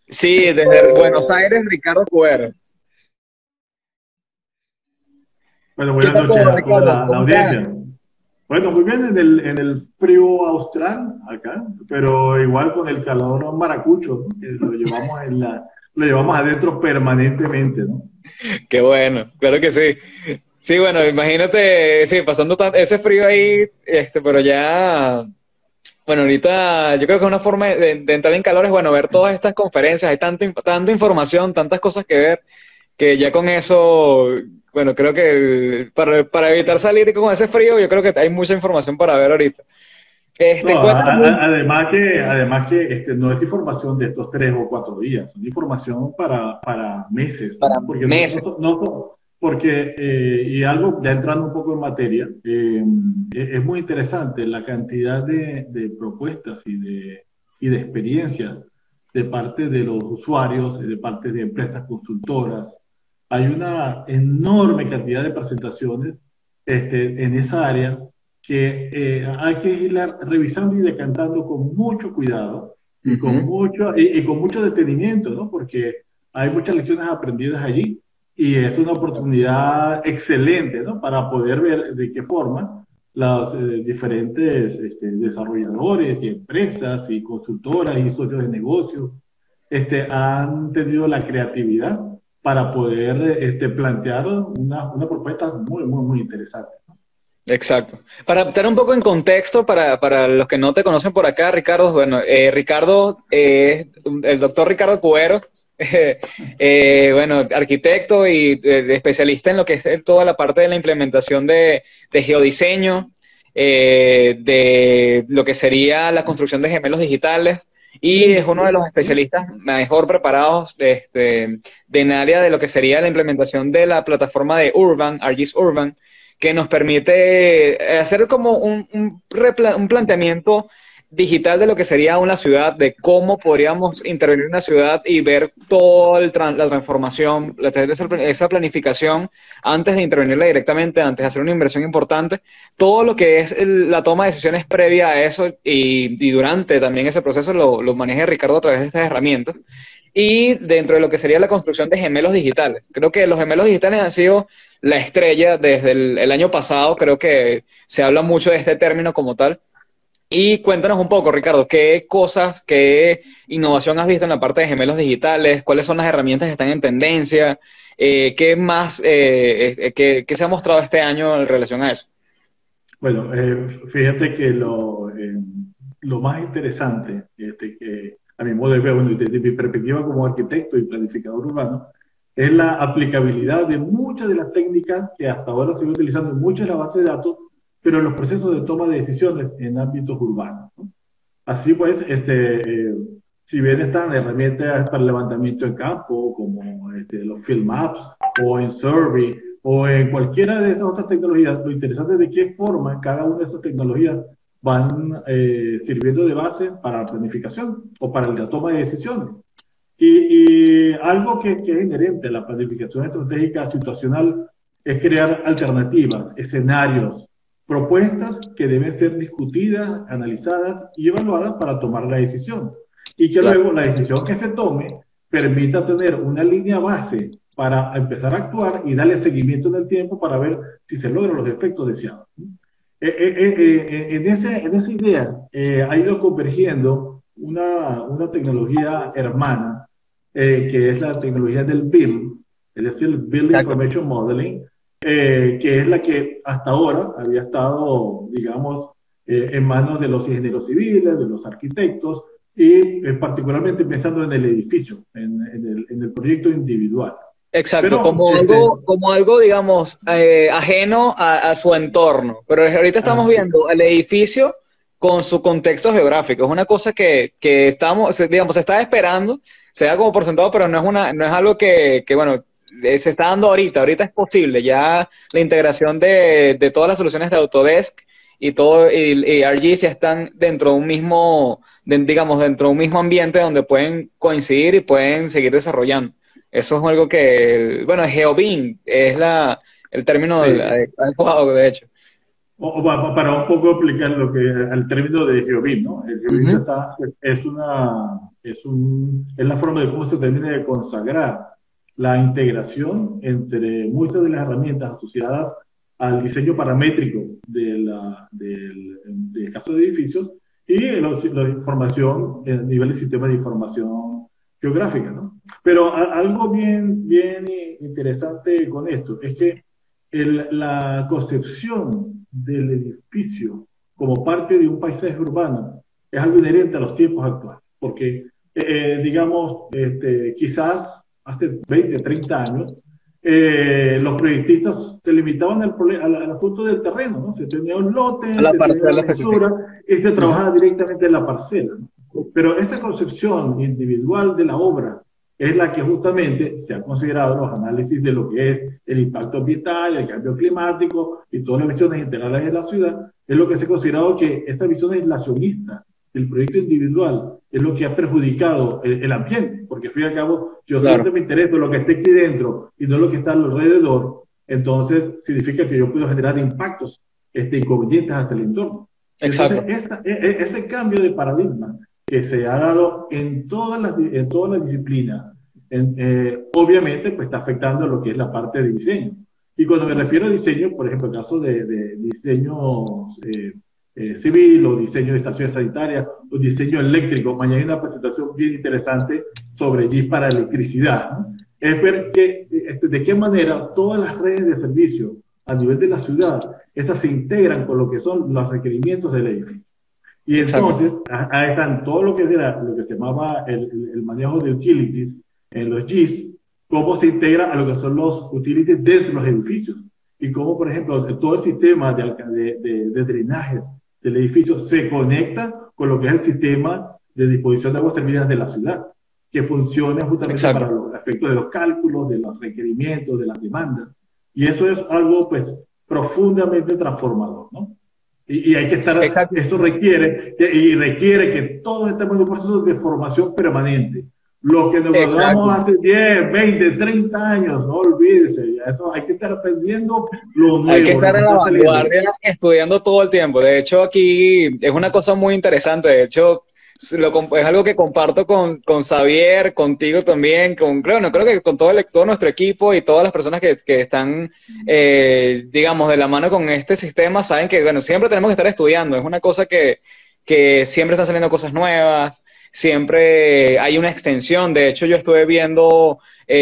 Sí, desde Buenos Aires, Ricardo Cuero. Bueno, ¿Qué buenas tal noches todo, a toda Ricardo? la ¿Cómo estás? audiencia. Bueno, muy bien en el frío austral acá, pero igual con el calor maracucho, ¿no? Que lo llevamos adentro permanentemente, ¿no? Qué bueno, claro que sí. Sí, bueno, imagínate, sí, pasando ese frío ahí, pero ya, bueno, ahorita yo creo que una forma de entrar en calor es, bueno, ver todas estas conferencias, hay tanta información, tantas cosas que ver, que ya con eso, bueno, creo que para evitar salir con ese frío, yo creo que hay mucha información para ver ahorita. No, Cuéntame. además que no es información de estos 3 o 4 días, es información para meses, Para ¿no? Porque meses. porque, y algo ya entrando un poco en materia, es muy interesante la cantidad de propuestas y de experiencias de parte de los usuarios, de parte de empresas consultoras. Hay una enorme cantidad de presentaciones en esa área que hay que irla revisando y decantando con mucho cuidado y Ujú. con mucho detenimiento, ¿no? Porque hay muchas lecciones aprendidas allí y es una oportunidad excelente, ¿no? Para poder ver de qué forma los diferentes desarrolladores y empresas y consultoras y socios de negocios han tenido la creatividad para poder plantear una propuesta muy, muy, muy interesante. Exacto. Para estar un poco en contexto, para los que no te conocen por acá, Ricardo, bueno, Ricardo es el doctor Ricardo Cuero, bueno, arquitecto y especialista en lo que es toda la parte de la implementación de geodiseño, de lo que sería la construcción de gemelos digitales, y es uno de los especialistas mejor preparados en área de lo que sería la implementación de la plataforma de Urban, ArcGIS Urban, que nos permite hacer como un planteamiento digital de lo que sería una ciudad, de cómo podríamos intervenir en una ciudad y ver toda la transformación, esa planificación antes de intervenirla directamente, antes de hacer una inversión importante, todo lo que es la toma de decisiones previa a eso y durante también ese proceso lo maneja Ricardo a través de estas herramientas. Y dentro de lo que sería la construcción de gemelos digitales. Creo que los gemelos digitales han sido la estrella desde el año pasado, creo que se habla mucho de este término como tal. Y cuéntanos un poco, Ricardo, qué cosas, qué innovación has visto en la parte de gemelos digitales, cuáles son las herramientas que están en tendencia, qué más, qué se ha mostrado este año en relación a eso. Bueno, fíjate que lo más interesante, que a mi modo de ver, bueno, y desde mi perspectiva como arquitecto y planificador urbano, es la aplicabilidad de muchas de las técnicas que hasta ahora se siguen utilizando en muchas de las bases de datos, pero en los procesos de toma de decisiones en ámbitos urbanos, ¿no? Así pues, si bien están herramientas para levantamiento en campo, como los field maps o en Survey o en cualquiera de esas otras tecnologías, lo interesante es de qué forma cada una de esas tecnologías van sirviendo de base para la planificación o para la toma de decisiones. Y algo que es inherente a la planificación estratégica situacional es crear alternativas, escenarios, propuestas que deben ser discutidas, analizadas y evaluadas para tomar la decisión. Y que Claro. luego la decisión que se tome permita tener una línea base para empezar a actuar y darle seguimiento en el tiempo para ver si se logran los efectos deseados. En esa idea ha ido convergiendo una tecnología hermana, que es la tecnología del BIM, es decir, el Build Exacto. Information Modeling, que es la que hasta ahora había estado, digamos, en manos de los ingenieros civiles, de los arquitectos, y particularmente pensando en el edificio, en el proyecto individual. Exacto, Pero, como algo, digamos, ajeno a su entorno. Pero ahorita estamos así, viendo el edificio con su contexto geográfico. Es una cosa que estamos, digamos, se está esperando, se da como por sentado, pero no es algo que bueno, se está dando ahorita. Ahorita es posible. Ya la integración de todas las soluciones de Autodesk y todo, y ArcGIS ya están dentro de un mismo, digamos, dentro de un mismo ambiente donde pueden coincidir y pueden seguir desarrollando. Eso es algo que, bueno, GeoBeam es el término sí. adecuado, de hecho. Para un poco explicar lo que al término de GeoBIM, ¿no? El GeoBIM Ujú. es la forma de cómo se termina de consagrar la integración entre muchas de las herramientas asociadas al diseño paramétrico del caso de edificios y la información a nivel del sistema de información geográfica, ¿no? Pero algo bien interesante con esto es que la concepción del edificio como parte de un paisaje urbano es algo inherente a los tiempos actuales, porque, digamos, quizás hace 20, 30 años, los proyectistas se limitaban al asunto del terreno, ¿no? Se tenía un lote, A la se tenía parcela una específica. estructura y se Ujú. trabajaba directamente en la parcela, ¿no? Pero esa concepción individual de la obra es la que justamente se ha considerado los análisis de lo que es el impacto ambiental, el cambio climático y todas las visiones integrales de la ciudad, es lo que se ha considerado que esta visión aislacionista del proyecto individual es lo que ha perjudicado el ambiente, porque al fin y al cabo, yo Claro, solamente me intereso en lo que esté aquí dentro y no lo que está alrededor, entonces significa que yo puedo generar impactos inconvenientes hasta el entorno. Entonces, exacto. ese cambio de paradigma que se ha dado en todas las disciplinas, obviamente pues está afectando lo que es la parte de diseño. Y cuando me refiero a diseño, por ejemplo, el caso de diseño civil o diseño de estaciones sanitarias o diseño eléctrico, mañana hay una presentación bien interesante sobre GIS para electricidad, ¿no? Es ver de qué manera todas las redes de servicio a nivel de la ciudad, estas se integran con lo que son los requerimientos del edificio. Y Exacto. entonces, ahí están todo lo que era lo que se llamaba el manejo de utilities en los GIS, cómo se integra a lo que son los utilities dentro de los edificios. Y cómo, por ejemplo, todo el sistema de drenaje del edificio se conecta con lo que es el sistema de disposición de aguas terminales de la ciudad, que funciona justamente para Exacto. los aspectos de los cálculos, de los requerimientos, de las demandas. Y eso es algo, pues, profundamente transformador, ¿no? Y hay que estar, Exacto. eso requiere que todos estemos en un proceso de formación permanente. Lo que nos Exacto. graduamos hace 10, 20, 30 años, no olvídese, eso hay que estar aprendiendo lo Hay que nuevo, lo estar que en la está saliendo. vanguardia estudiando todo el tiempo. De hecho, aquí es una cosa muy interesante. De hecho, es algo que comparto con Xavier, contigo también, creo que con todo nuestro equipo y todas las personas que están, digamos, de la mano con este sistema, saben que, bueno, siempre tenemos que estar estudiando. Es una cosa que siempre están saliendo cosas nuevas, siempre hay una extensión. De hecho, yo estuve viendo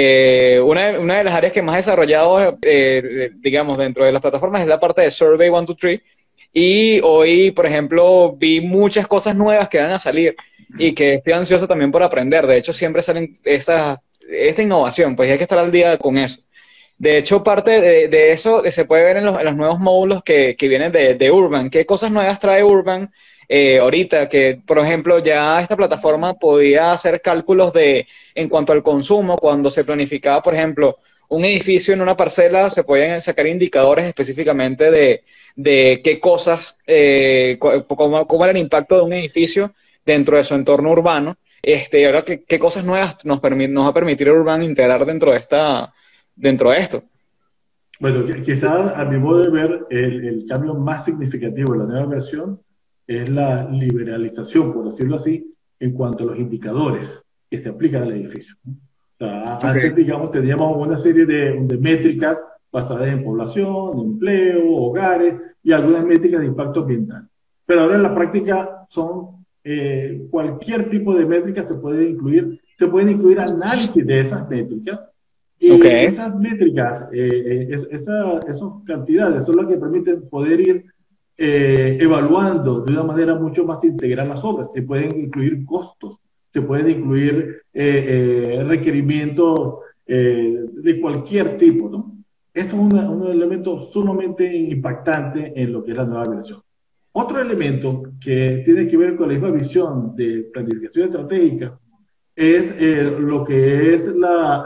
una de las áreas que más he desarrollado, digamos, dentro de las plataformas es la parte de Survey 123. Y hoy, por ejemplo, vi muchas cosas nuevas que van a salir y que estoy ansioso también por aprender. De hecho, siempre salen esta innovación, pues hay que estar al día con eso. De hecho, parte de eso se puede ver en los nuevos módulos que vienen de Urban. ¿Qué cosas nuevas trae Urban ahorita? Que, por ejemplo, ya esta plataforma podía hacer cálculos en cuanto al consumo, cuando se planificaba, por ejemplo, un edificio en una parcela, se podían sacar indicadores específicamente de qué cosas, cómo era el impacto de un edificio dentro de su entorno urbano. Ahora, qué cosas nuevas nos va a permitir Urban integrar dentro de esto. Bueno, quizás a mi modo de ver, el cambio más significativo de la nueva versión es la liberalización, por decirlo así, en cuanto a los indicadores que se aplican al edificio, ¿no? O sea, Ok, antes, digamos, teníamos una serie de métricas basadas en población, empleo, hogares y algunas métricas de impacto ambiental. Pero ahora en la práctica son cualquier tipo de métricas se pueden incluir análisis de esas métricas ok, y esas métricas, esas cantidades son las que permiten poder ir evaluando de una manera mucho más integral las obras. Se pueden incluir costos, se pueden incluir requerimientos de cualquier tipo, ¿no? Eso es un elemento sumamente impactante en lo que es la nueva versión. Otro elemento que tiene que ver con la misma visión de planificación estratégica es lo que es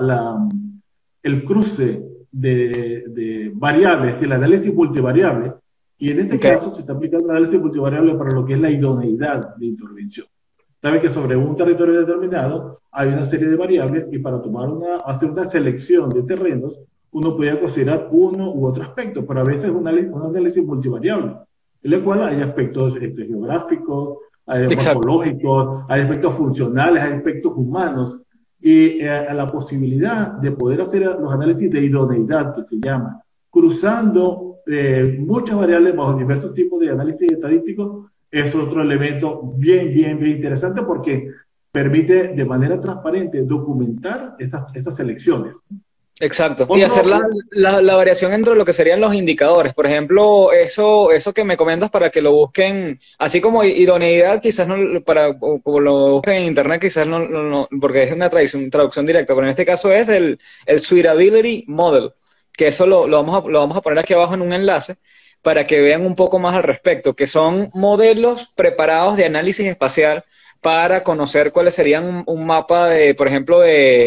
el cruce de variables, el análisis multivariable, y en este ok, caso se está aplicando el análisis multivariable para lo que es la idoneidad de intervención. Sabe que sobre un territorio determinado hay una serie de variables y para hacer una selección de terrenos, uno podía considerar uno u otro aspecto, pero a veces es un análisis multivariable, en el cual hay aspectos geográficos, hay Exacto. morfológicos, hay aspectos funcionales, hay aspectos humanos, y a la posibilidad de poder hacer los análisis de idoneidad, que se llama, cruzando muchas variables bajo diversos tipos de análisis estadísticos, es otro elemento bien interesante porque permite de manera transparente documentar esas selecciones. Exacto. Y hacer Otro, la variación entre lo que serían los indicadores. Por ejemplo, eso que me comentas para que lo busquen, así como idoneidad, quizás no, como lo busquen en internet, quizás no, porque es una traducción directa, pero en este caso es el Suitability Model, que eso lo vamos a poner aquí abajo en un enlace para que vean un poco más al respecto, que son modelos preparados de análisis espacial para conocer cuáles serían un mapa de, por ejemplo,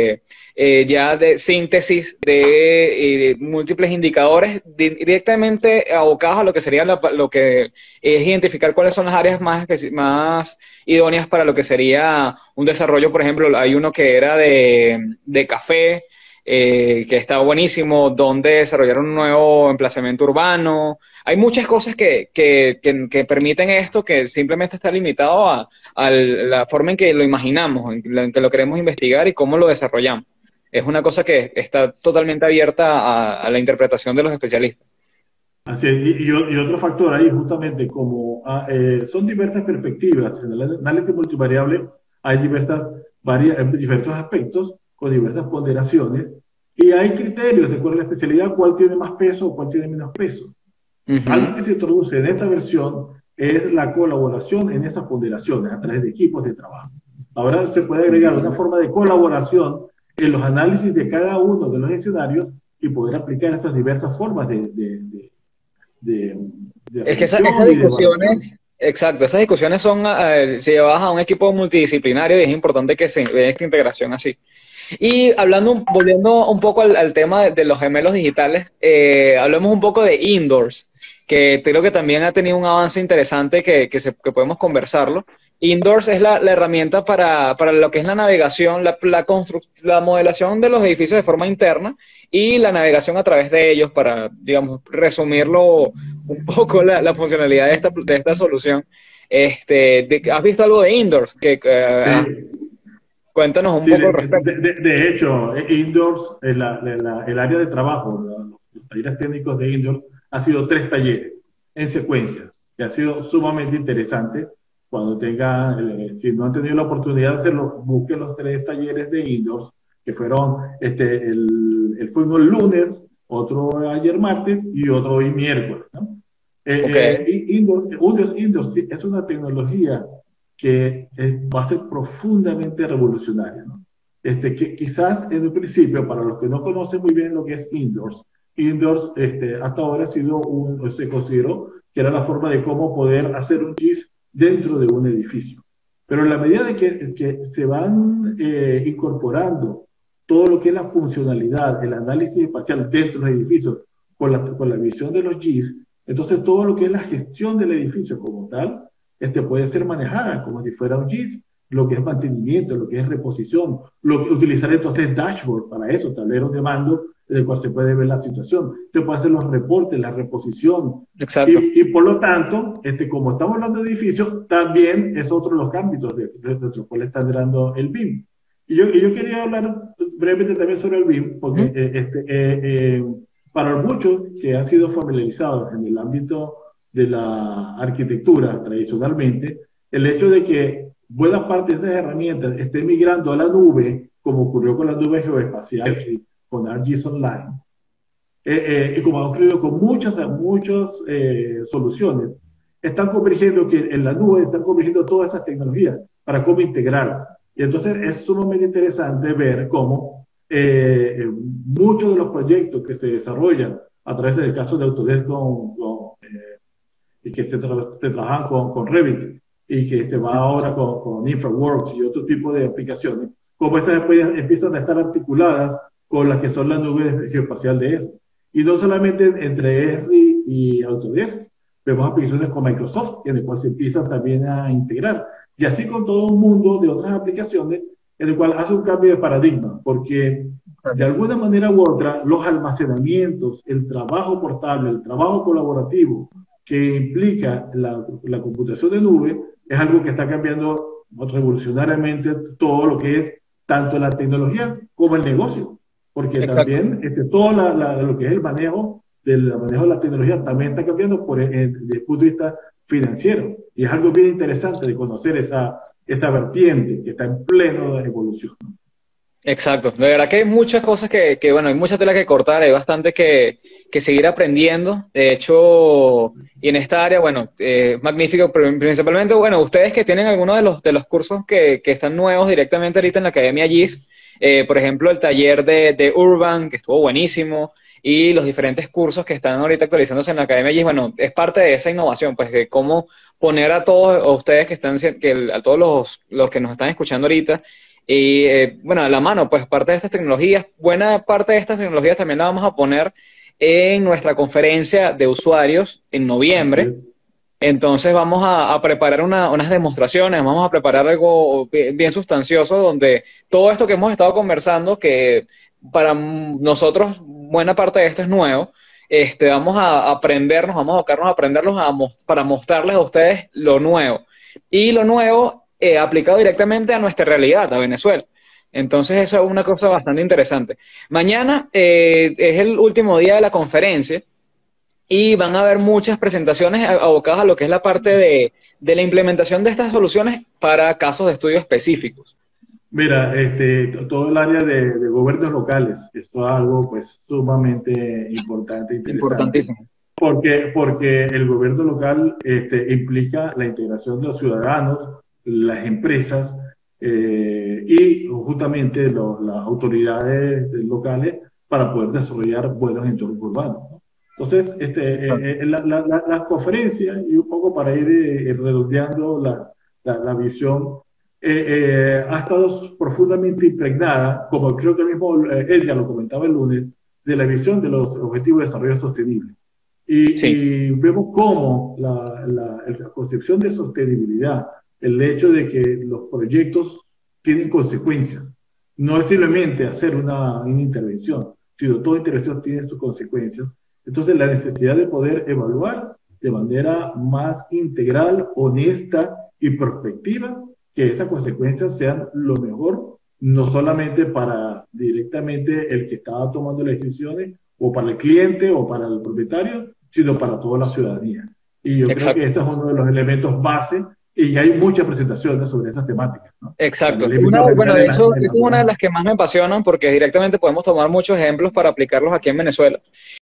ya de síntesis de múltiples indicadores directamente abocados a lo que sería lo que es identificar cuáles son las áreas más idóneas para lo que sería un desarrollo. Por ejemplo, hay uno que era de café, que está buenísimo, donde desarrollar un nuevo emplazamiento urbano. Hay muchas cosas que permiten esto, que simplemente está limitado a la forma en que lo imaginamos, en que lo queremos investigar y cómo lo desarrollamos. Es una cosa que está totalmente abierta a la interpretación de los especialistas. así es, y otro factor ahí, justamente, como son diversas perspectivas, en el análisis multivariable hay diversos aspectos con diversas ponderaciones, y hay criterios de acuerdo a la especialidad, cuál tiene más peso o cuál tiene menos peso. Algo Ujú. que se introduce en esta versión es la colaboración en esas ponderaciones a través de equipos de trabajo. Ahora se puede agregar una forma de colaboración en los análisis de cada uno de los escenarios y poder aplicar estas diversas formas de, de Es que esas revisión y de evaluación. discusiones, exacto, esas discusiones son, si llevas a un equipo multidisciplinario, y es importante que se vea esta integración así. Y volviendo un poco al tema de los gemelos digitales, hablemos un poco de Indoors, que creo que también ha tenido un avance interesante que podemos conversarlo. Indoors es la herramienta para lo que es la navegación, la modelación de los edificios de forma interna y la navegación a través de ellos para, digamos, resumirlo un poco la funcionalidad de esta solución. ¿Has visto algo de Indoors? Sí, Cuéntanos un sí, poco al respecto. de hecho, Indoors, el área de trabajo, los talleres técnicos de Indoors, ha sido 3 talleres en secuencia, que ha sido sumamente interesante. Cuando si no han tenido la oportunidad de hacerlo, busquen los 3 talleres de Indoors, que fueron, fue uno el lunes, otro ayer martes y otro hoy miércoles, ¿no? Ok. Indoors sí, es una tecnología que va a ser profundamente revolucionaria, ¿no? Que quizás en un principio, para los que no conocen muy bien lo que es Indoors hasta ahora se consideró que era la forma de cómo poder hacer un GIS dentro de un edificio. Pero en la medida de que se van incorporando todo lo que es la funcionalidad, el análisis espacial dentro de los edificios, con la visión de los GIS, entonces todo lo que es la gestión del edificio como tal, puede ser manejada como si fuera un GIS, lo que es mantenimiento, lo que es reposición, utilizar entonces dashboard para eso, tableros de mando en el cual se puede ver la situación, se puede hacer los reportes, la reposición, Exacto. y por lo tanto, como estamos hablando de edificios, también es otro de los ámbitos de los cuales está entrando el BIM. Y yo quería hablar brevemente también sobre el BIM, porque Ujú. para muchos que han sido familiarizados en el ámbito de la arquitectura tradicionalmente, el hecho de que buena parte de esas herramientas estén migrando a la nube, como ocurrió con la nube geoespacial, con ArcGIS Online, y como ha ocurrido con muchas soluciones, están convergiendo que en la nube están convergiendo todas esas tecnologías para cómo integrar. Y entonces es sumamente interesante ver cómo muchos de los proyectos que se desarrollan a través del caso de Autodesk y que se trabajan con Revit y que se va ahora con InfraWorks y otro tipo de aplicaciones, como estas después empiezan a estar articuladas con las que son las nubes geoespacial de R. Y no solamente entre R y Autodesk, vemos aplicaciones con Microsoft, en el cual se empiezan también a integrar. Y así con todo un mundo de otras aplicaciones, en el cual hace un cambio de paradigma, porque de alguna manera u otra, los almacenamientos, el trabajo portable, el trabajo colaborativo que implica la computación de nube, es algo que está cambiando revolucionariamente todo lo que es tanto la tecnología como el negocio, porque Exacto. también todo lo que es el manejo, manejo de la tecnología también está cambiando desde el punto de vista financiero, y es algo bien interesante de conocer esa vertiente que está en pleno de evolución. Exacto, de verdad que hay muchas cosas bueno, hay mucha tela que cortar, hay bastante que seguir aprendiendo. De hecho, y en esta área, bueno, magnífico, pero principalmente, bueno, ustedes que tienen algunos de los cursos que están nuevos directamente ahorita en la Academia GIS, por ejemplo, el taller de Urban, que estuvo buenísimo, y los diferentes cursos que están ahorita actualizándose en la Academia GIS, bueno, es parte de esa innovación, pues, de cómo poner a todos a ustedes que están, a todos los que nos están escuchando ahorita, y bueno, a la mano, pues parte de estas tecnologías, buena parte de estas tecnologías también la vamos a poner en nuestra conferencia de usuarios en Así noviembre. es. Entonces vamos a preparar unas demostraciones, vamos a preparar algo bien sustancioso donde todo esto que hemos estado conversando, que para nosotros buena parte de esto es nuevo, vamos a aprendernos, vamos a abocarnos a aprenderlos para mostrarles a ustedes lo nuevo. Y lo nuevo aplicado directamente a nuestra realidad, a Venezuela. Entonces eso es una cosa bastante interesante. Mañana es el último día de la conferencia y van a haber muchas presentaciones abocadas a lo que es la parte de la implementación de estas soluciones para casos de estudio específicos. Mira, todo el área de gobiernos locales, esto es algo pues sumamente importante e interesante, Importantísimo. porque el gobierno local implica la integración de los ciudadanos, las empresas y justamente las autoridades locales para poder desarrollar buenos entornos urbanos, ¿no? Entonces, la conferencia, y un poco para ir redondeando la visión, ha estado profundamente impregnada, como creo que mismo Edgar lo comentaba el lunes, de la visión de los Objetivos de Desarrollo Sostenible. Sí, Y vemos cómo la concepción de sostenibilidad, el hecho de que los proyectos tienen consecuencias, no es simplemente hacer una intervención, sino toda intervención tiene sus consecuencias. Entonces, la necesidad de poder evaluar de manera más integral, honesta y prospectiva, que esas consecuencias sean lo mejor, no solamente para directamente el que está tomando las decisiones, o para el cliente o para el propietario, sino para toda la ciudadanía. Y yo creo que exacto. ese es uno de los elementos base, y hay muchas presentaciones sobre esas temáticas, ¿no? Exacto. Les invito a que Bueno, vean de en hecho, en esa la es una de web. las que más me apasionan porque directamente podemos tomar muchos ejemplos para aplicarlos aquí en Venezuela.